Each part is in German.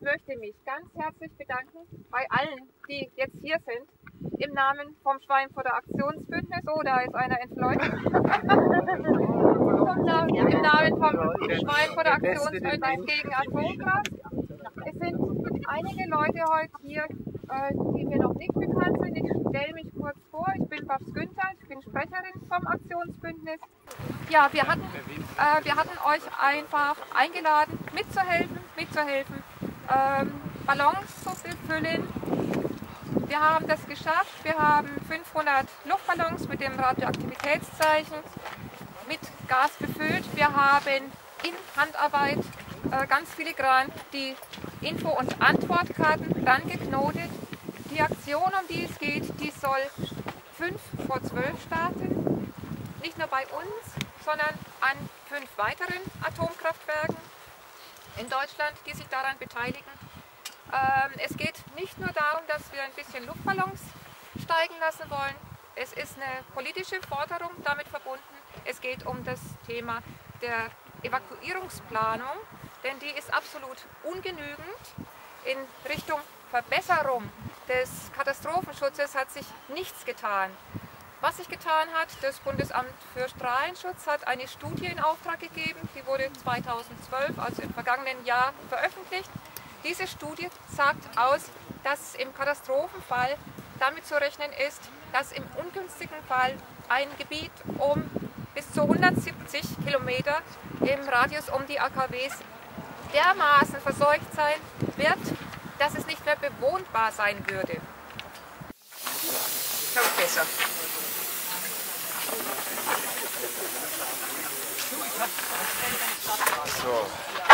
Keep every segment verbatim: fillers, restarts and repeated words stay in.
möchte mich ganz herzlich bedanken bei allen, die jetzt hier sind, im Namen vom Schweinfurter Aktionsbündnis. Oh, da ist einer entfleucht. Im Namen vom Schweinfurter Aktionsbündnis gegen Atomkraft. Es sind einige Leute heute hier, die mir noch nicht bekannt sind. Ich stelle mich kurz vor. Ich bin Babs Günther, ich bin Sprecherin vom Aktionsbündnis. Ja, wir hatten, äh, wir hatten euch einfach eingeladen, mitzuhelfen, mitzuhelfen, ähm, Ballons zu befüllen. Wir haben das geschafft. Wir haben fünfhundert Luftballons mit dem Radioaktivitätszeichen mit Gas befüllt. Wir haben in Handarbeit äh, ganz filigran die Info- und Antwortkarten dann geknotet. Die Aktion, um die es geht, die soll fünf vor zwölf starten. Nicht nur bei uns, sondern an fünf weiteren Atomkraftwerken in Deutschland, die sich daran beteiligen. Ähm, es geht nicht nur darum, dass wir ein bisschen Luftballons steigen lassen wollen. Es ist eine politische Forderung damit verbunden. Es geht um das Thema der Evakuierungsplanung, denn die ist absolut ungenügend. In Richtung Verbesserung des Katastrophenschutzes hat sich nichts getan. Was sich getan hat, das Bundesamt für Strahlenschutz hat eine Studie in Auftrag gegeben, die wurde zweitausendzwölf, also im vergangenen Jahr, veröffentlicht. Diese Studie sagt aus, dass im Katastrophenfall damit zu rechnen ist, dass im ungünstigen Fall ein Gebiet um bis zu hundertsiebzig Kilometer im Radius um die A K Ws dermaßen verseucht sein wird, dass es nicht mehr bewohnbar sein würde. Ich glaube besser. So.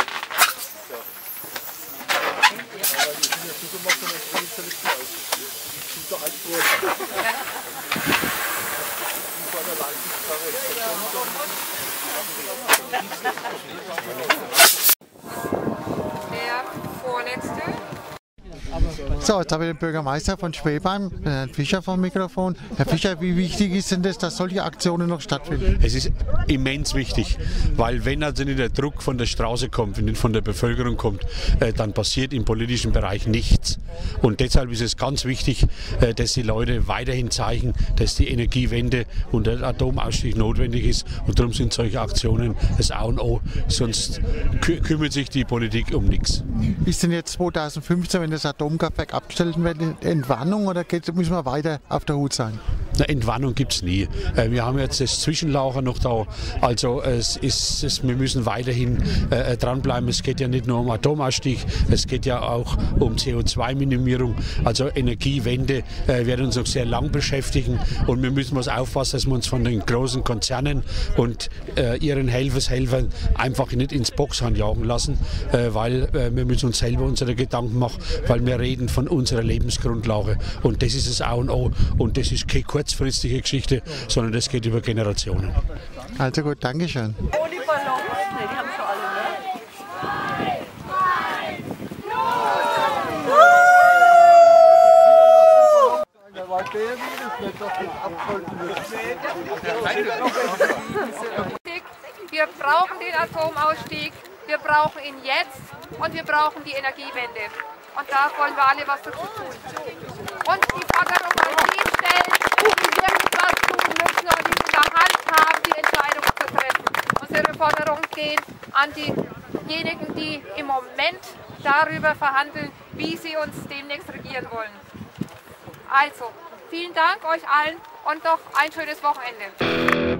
Der vorletzte. So, jetzt habe ich den Bürgermeister von Schwebheim, Herrn Fischer vom Mikrofon. Herr Fischer, wie wichtig ist denn das, dass solche Aktionen noch stattfinden? Es ist immens wichtig, weil wenn also nicht der Druck von der Straße kommt, wenn nicht von der Bevölkerung kommt, äh, dann passiert im politischen Bereich nichts. Und deshalb ist es ganz wichtig, äh, dass die Leute weiterhin zeigen, dass die Energiewende und der Atomausstieg notwendig ist. Und darum sind solche Aktionen das A und O. Sonst kü kümmert sich die Politik um nichts. Ist denn jetzt zweitausendfünfzehn, wenn das Atomkraftwerk abgestellt wird, Entwarnung oder geht, müssen wir weiter auf der Hut sein? Eine Entwarnung gibt es nie. Wir haben jetzt das Zwischenlager noch da. Also es ist, es, wir müssen weiterhin äh, dranbleiben. Es geht ja nicht nur um Atomausstieg, es geht ja auch um C O zwei Minimierung. Also Energiewende äh, wird uns noch sehr lang beschäftigen. Und wir müssen was aufpassen, dass wir uns von den großen Konzernen und äh, ihren Helfershelfern einfach nicht ins Boxhorn jagen lassen, äh, weil äh, wir müssen uns selber unsere Gedanken machen, weil wir reden von unserer Lebensgrundlage. Und das ist das A und O. Und das ist keine kurzfristige Geschichte, sondern das geht über Generationen. Also gut, Dankeschön. Ohne Ballons, ne, die haben schon alle, ne? Wir brauchen den Atomausstieg, wir brauchen ihn jetzt und wir brauchen die Energiewende. Und da wollen wir alle was dazu tun. Und die Forderung an die stellen, die wirklich was tun müssen und die in der Hand haben, die Entscheidungen zu treffen. Unsere Forderungen gehen an diejenigen, die im Moment darüber verhandeln, wie sie uns demnächst regieren wollen. Also, vielen Dank euch allen und noch ein schönes Wochenende.